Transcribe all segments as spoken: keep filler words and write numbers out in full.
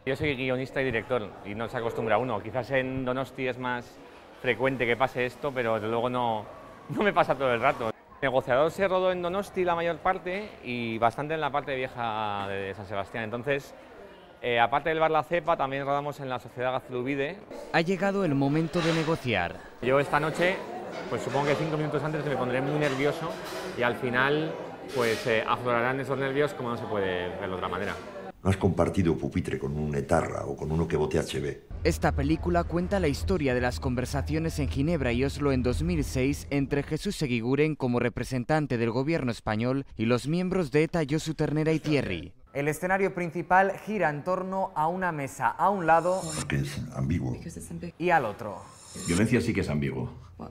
Yo soy guionista y director y no se acostumbra uno. Quizás en Donosti es más frecuente que pase esto, pero desde luego no, no me pasa todo el rato. El negociador se rodó en Donosti la mayor parte y bastante en la parte vieja de San Sebastián. Entonces, eh, aparte del bar La Cepa, también rodamos en la Sociedad Gaztelubide. Ha llegado el momento de negociar. Yo esta noche, pues supongo que cinco minutos antes me pondré muy nervioso y al final pues eh, aflorarán esos nervios como no se puede ver de otra manera. ¿No has compartido pupitre con un etarra o con uno que vote H B? Esta película cuenta la historia de las conversaciones en Ginebra y Oslo en dos mil seis entre Jesús Eguiguren como representante del gobierno español y los miembros de ETA Josu Ternera y Thierry. El escenario principal gira en torno a una mesa a un lado Porque es ambiguo. y al otro. Violencia sí que es ambiguo.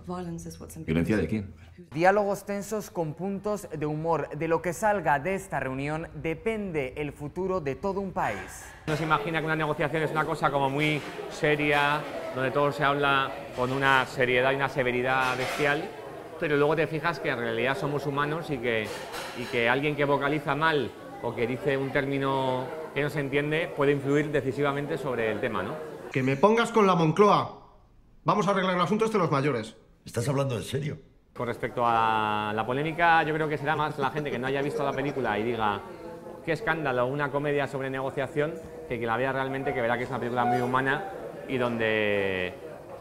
¿Violencia de quién? Diálogos tensos con puntos de humor. De lo que salga de esta reunión depende el futuro de todo un país. No se imagina que una negociación es una cosa como muy seria, donde todo se habla con una seriedad y una severidad bestial, pero luego te fijas que en realidad somos humanos y que, y que alguien que vocaliza mal o que dice un término que no se entiende puede influir decisivamente sobre el tema, ¿no? Que me pongas con la Moncloa. Vamos a arreglar el asunto este de los mayores. ¿Estás hablando en serio? Con respecto a la polémica, yo creo que será más la gente que no haya visto la película y diga qué escándalo, una comedia sobre negociación, que que la vea realmente, que verá que es una película muy humana y donde,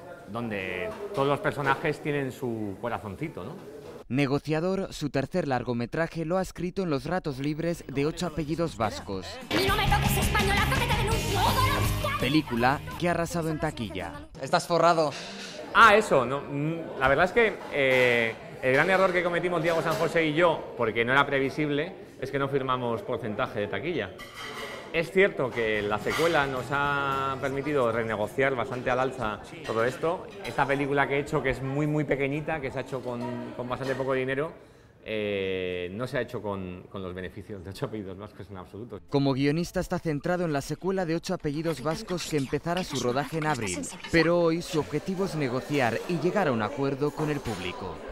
donde todos los personajes tienen su corazoncito, ¿no? Negociador, su tercer largometraje, lo ha escrito en los ratos libres de ocho apellidos vascos. ¡No me toques, españolazo, que te denuncio! Película que ha arrasado en taquilla. Estás forrado. Ah, eso, no, la verdad es que eh, el gran error que cometimos Diego San José y yo, porque no era previsible, es que no firmamos porcentaje de taquilla. Es cierto que la secuela nos ha permitido renegociar bastante al alza todo esto. Esta película que he hecho, que es muy muy pequeñita, que se ha hecho con, con bastante poco dinero, eh, no se ha hecho con, con los beneficios de Ocho Apellidos Vascos en absoluto. Como guionista está centrado en la secuela de Ocho Apellidos Vascos que empezará su rodaje en abril. Pero hoy su objetivo es negociar y llegar a un acuerdo con el público.